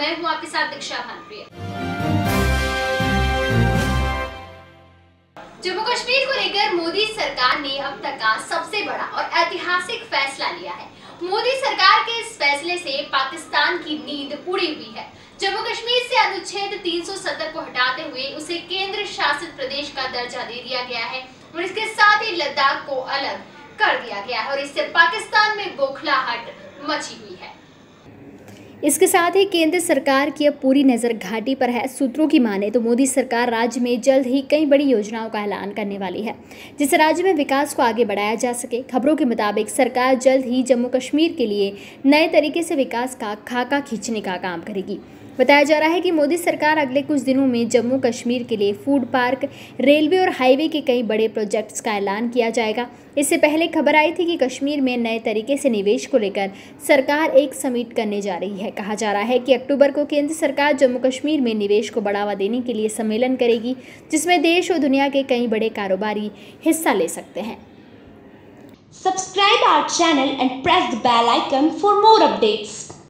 मैं हूं आपके साथ दीक्षा भानप्रिय। जम्मू कश्मीर को लेकर मोदी सरकार ने अब तक का सबसे बड़ा और ऐतिहासिक फैसला लिया है। मोदी सरकार के इस फैसले से पाकिस्तान की नींद उड़ी हुई है। जम्मू कश्मीर से अनुच्छेद 370 को हटाते हुए उसे केंद्र शासित प्रदेश का दर्जा दे दिया गया है और इसके साथ ही लद्दाख को अलग कर दिया गया है और इससे पाकिस्तान में बौखलाहट मची हुई है। इसके साथ ही केंद्र सरकार की अब पूरी नज़र घाटी पर है। सूत्रों की माने तो मोदी सरकार राज्य में जल्द ही कई बड़ी योजनाओं का ऐलान करने वाली है, जिससे राज्य में विकास को आगे बढ़ाया जा सके। खबरों के मुताबिक सरकार जल्द ही जम्मू कश्मीर के लिए नए तरीके से विकास का खाका खींचने का काम करेगी। बताया जा रहा है कि मोदी सरकार अगले कुछ दिनों में जम्मू कश्मीर के लिए फूड पार्क, रेलवे और हाईवे के कई बड़े प्रोजेक्ट्स का ऐलान किया जाएगा। इससे पहले खबर आई थी कि कश्मीर में नए तरीके से निवेश को लेकर सरकार एक समिट करने जा रही है। कहा जा रहा है कि अक्टूबर को केंद्र सरकार जम्मू कश्मीर में निवेश को बढ़ावा देने के लिए सम्मेलन करेगी, जिसमें देश और दुनिया के कई बड़े कारोबारी हिस्सा ले सकते हैं। Subscribe our channel and press the bell icon for more updates.